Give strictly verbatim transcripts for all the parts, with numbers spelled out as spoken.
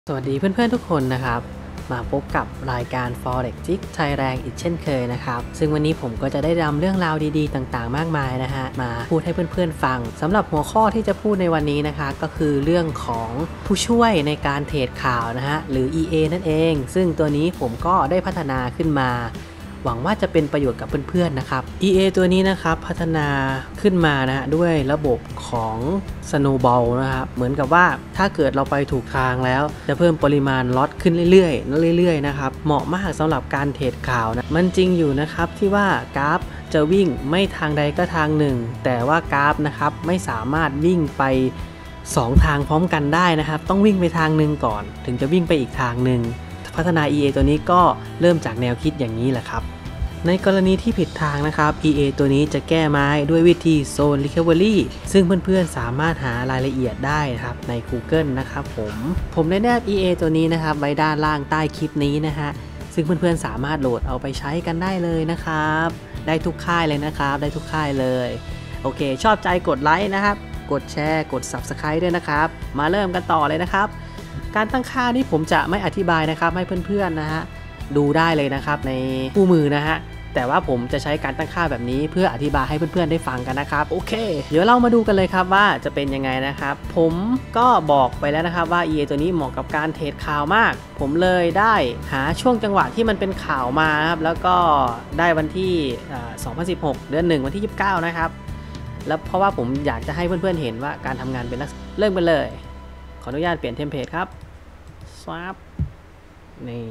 สวัสดีเพื่อนๆทุกคนนะครับมาพบกับรายการ Forex จิกไทยแรงอีกเช่นเคยนะครับซึ่งวันนี้ผมก็จะได้นำเรื่องราวดีๆต่างๆมากมายนะฮะมาพูดให้เพื่อนๆฟังสำหรับหัวข้อที่จะพูดในวันนี้นะคะก็คือเรื่องของผู้ช่วยในการเทรดข่าวนะฮะหรือ อี เอ นั่นเองซึ่งตัวนี้ผมก็ได้พัฒนาขึ้นมาหวังว่าจะเป็นประโยชน์กับเพื่อนๆนะครับ อี เอ ตัวนี้นะครับพัฒนาขึ้นมานะฮะด้วยระบบของ Snowball นะครับเหมือนกับว่าถ้าเกิดเราไปถูกทางแล้วจะเพิ่มปริมาณล็อตขึ้นเรื่อยๆเรื่อยๆนะครับเหมาะมากสำหรับการเทรดข่าวนะมันจริงอยู่นะครับที่ว่ากราฟจะวิ่งไม่ทางใดก็ทางหนึ่งแต่ว่ากราฟนะครับไม่สามารถวิ่งไปสองทางพร้อมกันได้นะครับต้องวิ่งไปทางหนึ่งก่อนถึงจะวิ่งไปอีกทางหนึ่งพัฒนา อี เอ ตัวนี้ก็เริ่มจากแนวคิดอย่างนี้แหละครับในกรณีที่ผิดทางนะครับ อี เอ ตัวนี้จะแก้ไม้ด้วยวิธี Zone Recovery ซึ่งเพื่อนๆสามารถหารายละเอียดได้นะครับใน Google นะครับผมผมได้แนบ อี เอ ตัวนี้นะครับไว้ด้านล่างใต้คลิปนี้นะฮะซึ่งเพื่อนๆสามารถโหลดเอาไปใช้กันได้เลยนะครับได้ทุกค่ายเลยนะครับได้ทุกค่ายเลยโอเคชอบใจกดไลค์นะครับกดแชร์กด Subscribe ด้วยนะครับมาเริ่มกันต่อเลยนะครับการตั้งค่านี้ผมจะไม่อธิบายนะครับให้เพื่อนๆนะฮะดูได้เลยนะครับในคู่มือนะฮะแต่ว่าผมจะใช้การตั้งค่าแบบนี้เพื่ออธิบายให้เพื่อนๆได้ฟังกันนะครับโอเคเดี๋ยวเรามาดูกันเลยครับว่าจะเป็นยังไงนะครับผมก็บอกไปแล้วนะครับว่า อี เอ ตัวนี้เหมาะกับการเทรดข่าวมากผมเลยได้หาช่วงจังหวะที่มันเป็นข่าวมาครับแล้วก็ได้วันที่สองพันสิบหกเดือนหนึ่งวันที่ยี่สิบเก้านะครับแล้วเพราะว่าผมอยากจะให้เพื่อนๆเห็นว่าการทำงานเป็นลักษณะเริ่มกันเลยขออนุญาตเปลี่ยนเทมเพลตครับสวาปนี่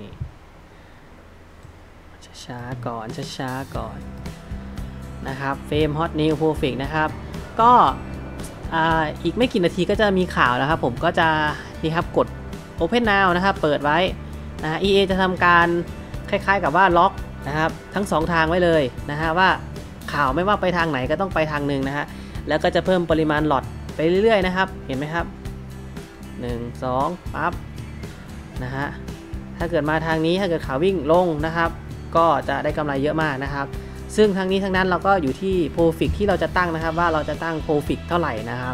ช้าๆก่อนช้าๆก่อนนะครับเฟรมฮอตนิวโปรฟิกนะครับก็อีกไม่กี่นาทีก็จะมีข่าวแล้วครับผมก็จะนี่ครับกด Open Now นะครับเปิดไว้นะ อี เอ จะทำการคล้ายๆกับว่าล็อกนะครับทั้งสองทางไว้เลยนะฮะว่าข่าวไม่ว่าไปทางไหนก็ต้องไปทางหนึ่งนะฮะแล้วก็จะเพิ่มปริมาณหลอตไปเรื่อยๆนะครับเห็นไหมครับหนึ่ง สองปั๊บนะฮะถ้าเกิดมาทางนี้ถ้าเกิดข่าววิ่งลงนะครับก็จะได้กำไรเยอะมากนะครับซึ่งทั้งนี้ทั้งนั้นเราก็อยู่ที่ Profit ที่เราจะตั้งนะครับว่าเราจะตั้ง Profit เท่าไหร่นะครับ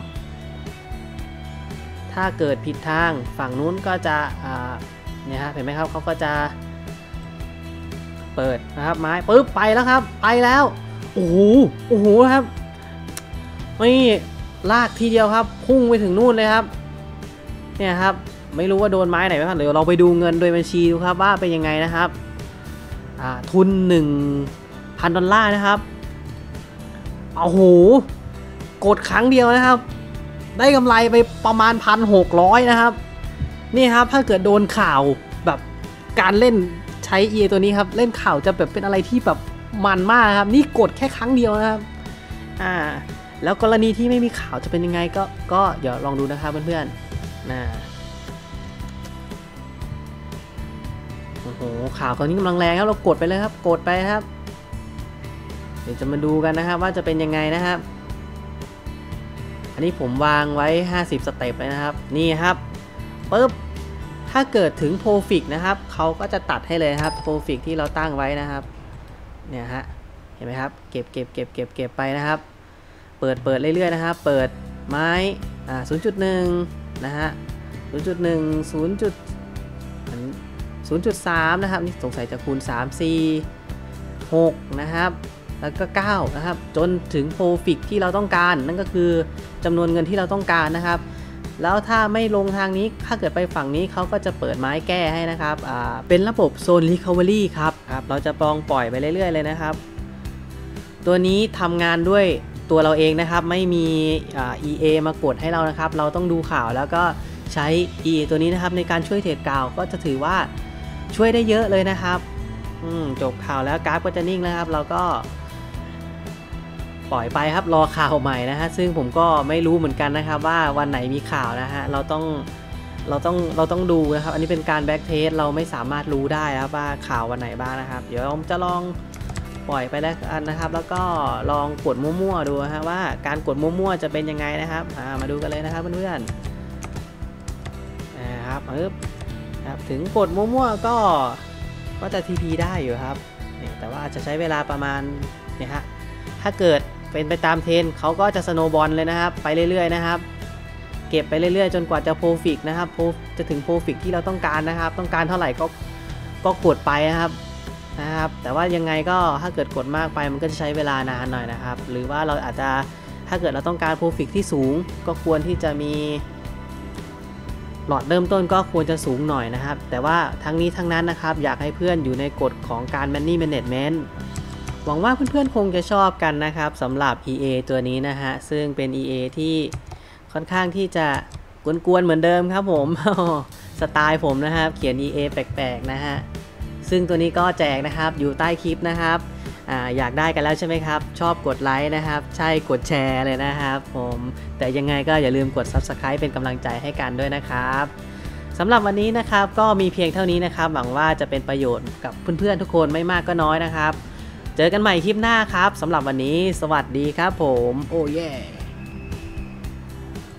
ถ้าเกิดผิดทางฝั่งนู้นก็จะเนี่ยฮะเห็นไหมครับเขาก็จะเปิดนะครับไม้ปึ๊บไปแล้วครับไปแล้วโอ้โหโอ้โหครับไม่ลากทีเดียวครับพุ่งไปถึงนู่นเลยครับเนี่ยครับไม่รู้ว่าโดนไม้ไหนไหมครับเดี๋ยวเราไปดูเงินโดยบัญชีดูครับว่าเป็นยังไงนะครับทุน หนึ่งพัน ดอลลาร์นะครับโอ้โหกดครั้งเดียวนะครับได้กำไรไปประมาณ หนึ่งพันหกร้อย นะครับนี่ครับถ้าเกิดโดนข่าวแบบการเล่นใช้ อี เอ ตัวนี้ครับเล่นข่าวจะแบบเป็นอะไรที่แบบมันมากครับนี่กดแค่ครั้งเดียวนะครับอ่าแล้วกรณีที่ไม่มีข่าวจะเป็นยังไงก็ก็เดี๋ยวลองดูนะครับเพื่อนๆนะโอ้โหข่าวตอนนี้กำลังแรงครับเรากดไปเลยครับกดไปครับเดี๋ยวจะมาดูกันนะครับว่าจะเป็นยังไงนะครับอันนี้ผมวางไว้ห้าสิบสเต็ปเลยนะครับนี่ครับปึ๊บถ้าเกิดถึง Profit นะครับเขาก็จะตัดให้เลยครับ Profit ที่เราตั้งไว้นะครับเนี่ยฮะเห็นไหมครับเก็บเก็บเก็บเก็บเก็บไปนะครับเปิดเปิดเรื่อยๆนะครับเปิดไม้อ่า ศูนย์จุดหนึ่ง นะฮะ ศูนย์จุดหนึ่ง ศูนย์ ศูนย์จุดสาม นะครับนี่สงสัยจะคูณสาม สี่ หกนะครับแล้วก็เก้านะครับจนถึง Profit ที่เราต้องการนั่นก็คือจำนวนเงินที่เราต้องการนะครับแล้วถ้าไม่ลงทางนี้ถ้าเกิดไปฝั่งนี้เขาก็จะเปิดไม้แก้ให้นะครับอ่าเป็นระบบ Zone Recovery ครับครับเราจะลองปล่อยไปเรื่อยๆเลยนะครับตัวนี้ทำงานด้วยตัวเราเองนะครับไม่มี อี เอ มากดให้เรานะครับเราต้องดูข่าวแล้วก็ใช้ อี เอ ตัวนี้นะครับในการช่วยเทรดข่าวก็จะถือว่าช่วยได้เยอะเลยนะครับจบข่าวแล้วกราฟก็จะนิ่งแล้วครับเราก็ปล่อยไปครับรอข่าวใหม่นะฮะซึ่งผมก็ไม่รู้เหมือนกันนะครับว่าวันไหนมีข่าวนะฮะเราต้องเราต้องเราต้องดูนะครับอันนี้เป็นการแบ็กเทสเราไม่สามารถรู้ได้ครับว่าข่าววันไหนบ้างนะครับเดี๋ยวผมจะลองปล่อยไปแล้วกันนะครับแล้วก็ลองกดมั่วๆดูนะฮะว่าการกดมั่วๆจะเป็นยังไงนะครับมาดูกันเลยนะครับเพื่อนๆนะครับปึ๊บครับถึงกดมั่วๆก็ก็จะ ที พี ได้อยู่ครับแต่ว่าจะใช้เวลาประมาณเนี่ยฮะถ้าเกิดเป็นไปตามเทรนเขาก็จะสโนว์บอลเลยนะครับไปเรื่อยๆนะครับเก็บไปเรื่อยๆจนกว่าจะโปรฟิกนะครับจะถึงโปรฟิกที่เราต้องการนะครับต้องการเท่าไหร่ก็ก็กดไปนะครับนะครับแต่ว่ายังไงก็ถ้าเกิดกดมากไปมันก็จะใช้เวลานานหน่อยนะครับหรือว่าเราอาจจะถ้าเกิดเราต้องการโปรฟิกที่สูงก็ควรที่จะมีหลอดเริ่มต้นก็ควรจะสูงหน่อยนะครับแต่ว่าทั้งนี้ทั้งนั้นนะครับอยากให้เพื่อนอยู่ในกฎของการ Money Management หวังว่าเพื่อนๆคงจะชอบกันนะครับสำหรับ อี เอ ตัวนี้นะฮะซึ่งเป็น อี เอ ที่ค่อนข้างที่จะกวนๆเหมือนเดิมครับผม สไตล์ผมนะครับเขียน อี เอ แปลกๆนะฮะซึ่งตัวนี้ก็แจกนะครับอยู่ใต้คลิปนะครับอ่าอยากได้กันแล้วใช่ไหมครับชอบกดไลค์นะครับใช่กดแชร์เลยนะครับผมแต่ยังไงก็อย่าลืมกด ซับสไครบ์ เป็นกำลังใจให้กันด้วยนะครับสำหรับวันนี้นะครับก็มีเพียงเท่านี้นะครับหวังว่าจะเป็นประโยชน์กับเพื่อนๆทุกคนไม่มากก็น้อยนะครับเจอกันใหม่คลิปหน้าครับสำหรับวันนี้สวัสดีครับผมโอ้เย่